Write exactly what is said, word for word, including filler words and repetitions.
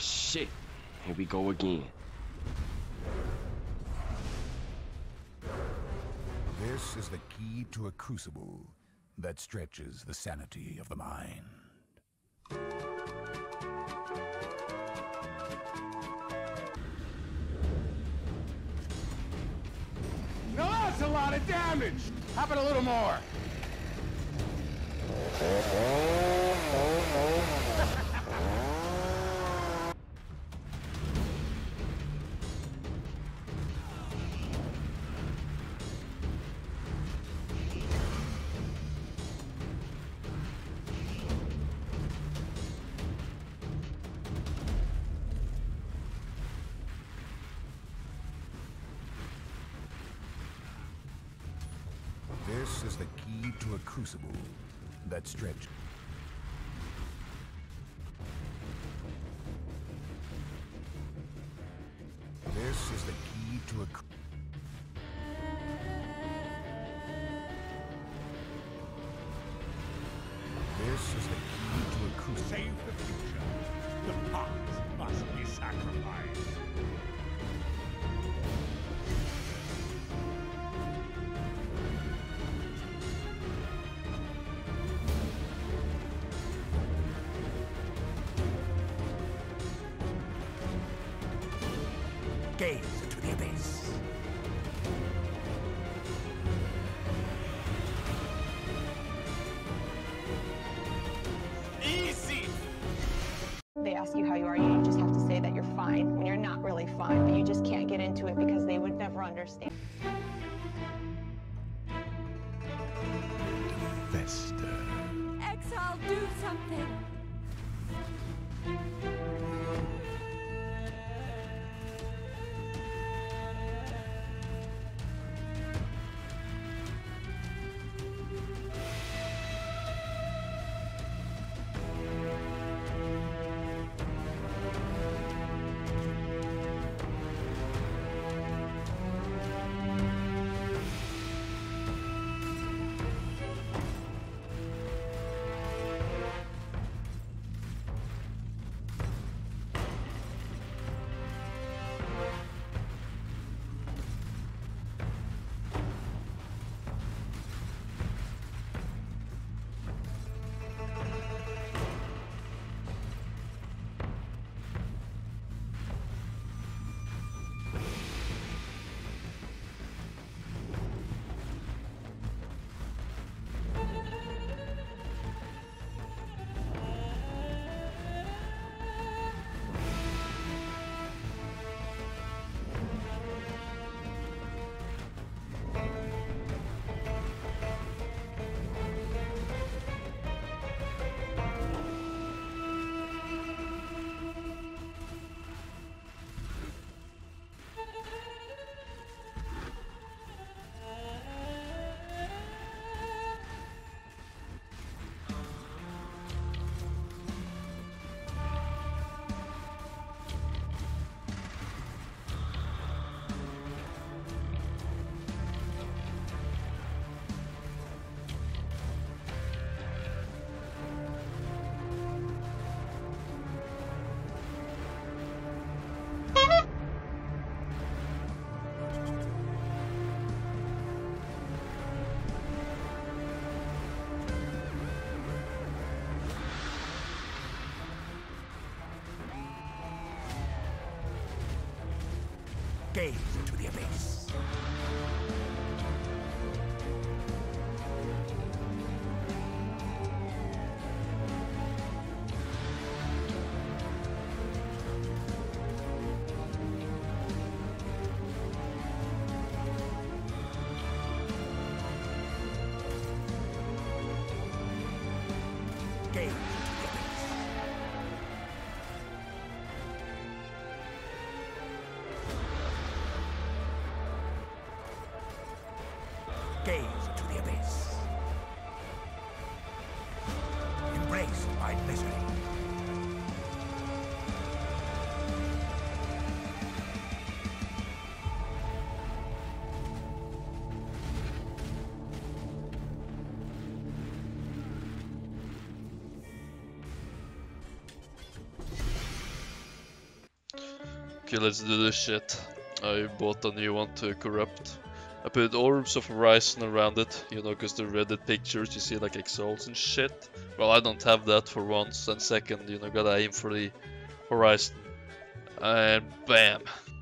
shit. Here we go again. This is the key to a crucible that stretches the sanity of the mind. No, that's a lot of damage! How about a little more? This is the key to a crucible that stretches. This is the key to a cru- This is the key to a crucible. Save the future. The past must be sacrificed. Gaze into the abyss. Easy! They ask you how you are, you just have to say that you're fine when you're not really fine, but you just can't get into it because they would never understand. Fenster. Exile, do something! Gaze into the abyss. Gaze into the abyss. Gaze into the abyss. Embraced by misery. Okay, let's do this shit. I bought a new one to corrupt. I put orbs of horizon around it, you know, cause the Reddit pictures you see like exalts and shit. Well, I don't have that for once, and second, you know, gotta aim for the horizon. And bam!